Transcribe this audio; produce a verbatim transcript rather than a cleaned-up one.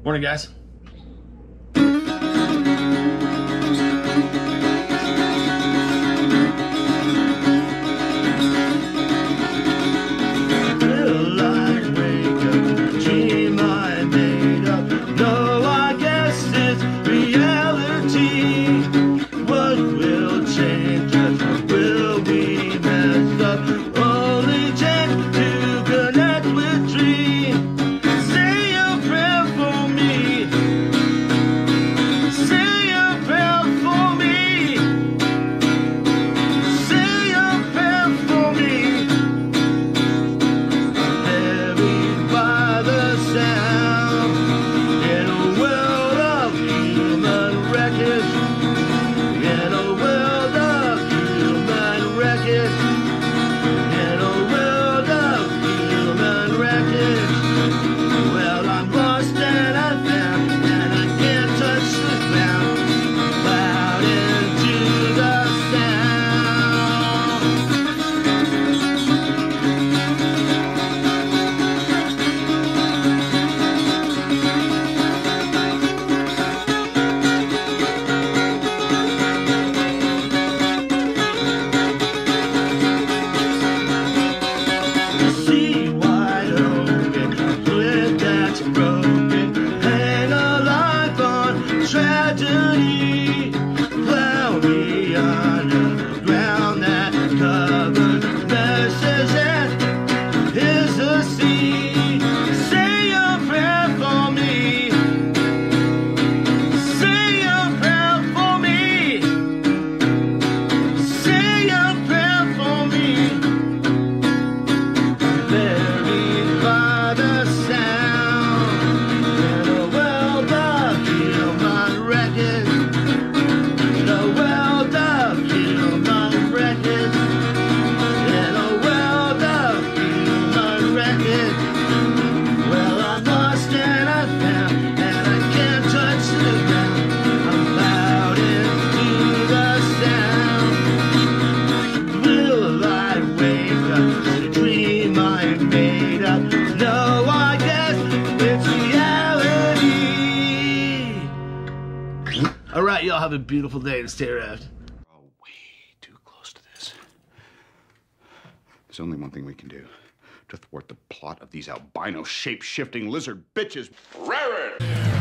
Morning, guys. All right, y'all have a beautiful day and stay around. Oh, way too close to this. There's only one thing we can do to thwart the plot of these albino shape-shifting lizard bitches. Reverend!